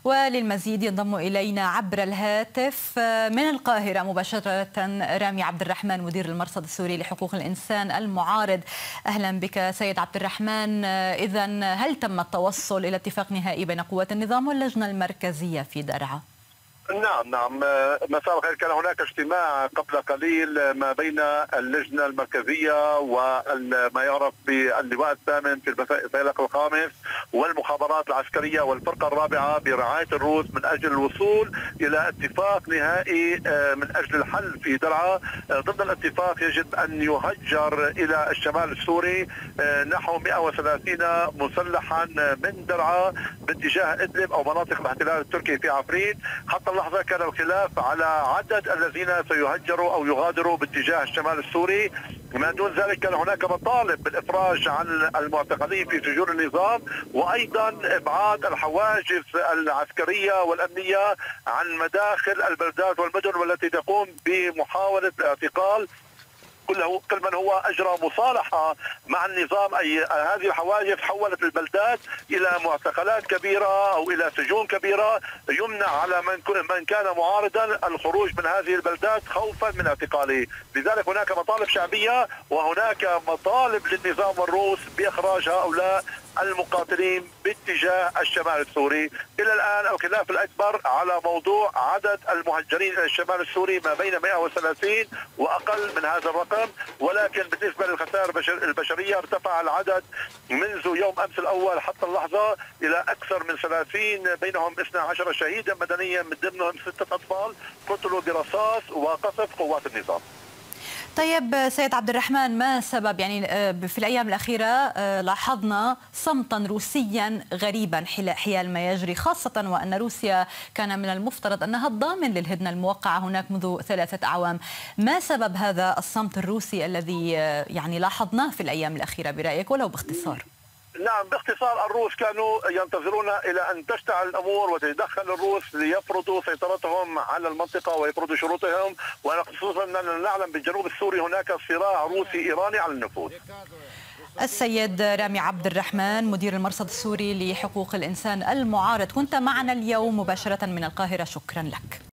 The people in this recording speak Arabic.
وللمزيد ينضم إلينا عبر الهاتف من القاهرة مباشرة رامي عبد الرحمن مدير المرصد السوري لحقوق الإنسان المعارض. أهلا بك سيد عبد الرحمن. إذن هل تم التوصل إلى اتفاق نهائي بين قوات النظام واللجنة المركزية في درعا؟ نعم مساء الخير. كان هناك اجتماع قبل قليل ما بين اللجنة المركزية وما يعرف باللواء الثامن في الفيلق الخامس والمخابرات العسكرية والفرقة الرابعة برعاية الروس من أجل الوصول إلى اتفاق نهائي من أجل الحل في درعا. ضمن الاتفاق يجب أن يهجر إلى الشمال السوري نحو 130 مسلحا من درعا باتجاه إدلب أو مناطق الاحتلال التركي في عفرين. حتى اللحظة كان الخلاف على عدد الذين سيهجروا أو يغادروا باتجاه الشمال السوري. ما دون ذلك كان هناك مطالب بالإفراج عن المعتقلين في سجون النظام، وأيضا إبعاد الحواجز العسكرية والأمنية عن مداخل البلدات والمدن والتي تقوم بمحاولة اعتقال كل من هو أجرى مصالحة مع النظام. أي هذه الحواجز حولت البلدات إلى معتقلات كبيرة أو إلى سجون كبيرة يمنع على من كان معارضا الخروج من هذه البلدات خوفا من اعتقاله. لذلك هناك مطالب شعبية وهناك مطالب للنظام والروس بإخراج هؤلاء المقاتلين باتجاه الشمال السوري. إلى الآن الخلاف الأكبر على موضوع عدد المهجرين إلى الشمال السوري ما بين 130 وأقل من هذا الرقم، ولكن بالنسبة للخسائر البشرية ارتفع العدد منذ يوم أمس الأول حتى اللحظة إلى أكثر من 30، بينهم 12 شهيدا مدنيا من ضمنهم 6 أطفال قتلوا برصاص وقصف قوات النظام. طيب سيد عبد الرحمن، ما سبب في الأيام الأخيرة لاحظنا صمتا روسيا غريبا حيال ما يجري، خاصة وأن روسيا كان من المفترض أنها الضامن للهدنة الموقعة هناك منذ 3 أعوام. ما سبب هذا الصمت الروسي الذي لاحظناه في الأيام الأخيرة برأيك ولو باختصار؟ نعم باختصار، الروس كانوا ينتظرون إلى أن تشتعل الأمور وتتدخل الروس ليفرضوا سيطرتهم على المنطقة ويفرضوا شروطهم، وخصوصا أننا نعلم بالجنوب السوري هناك صراع روسي إيراني على النفوذ. السيد رامي عبد الرحمن مدير المرصد السوري لحقوق الإنسان المعارض، كنت معنا اليوم مباشرة من القاهرة، شكرا لك.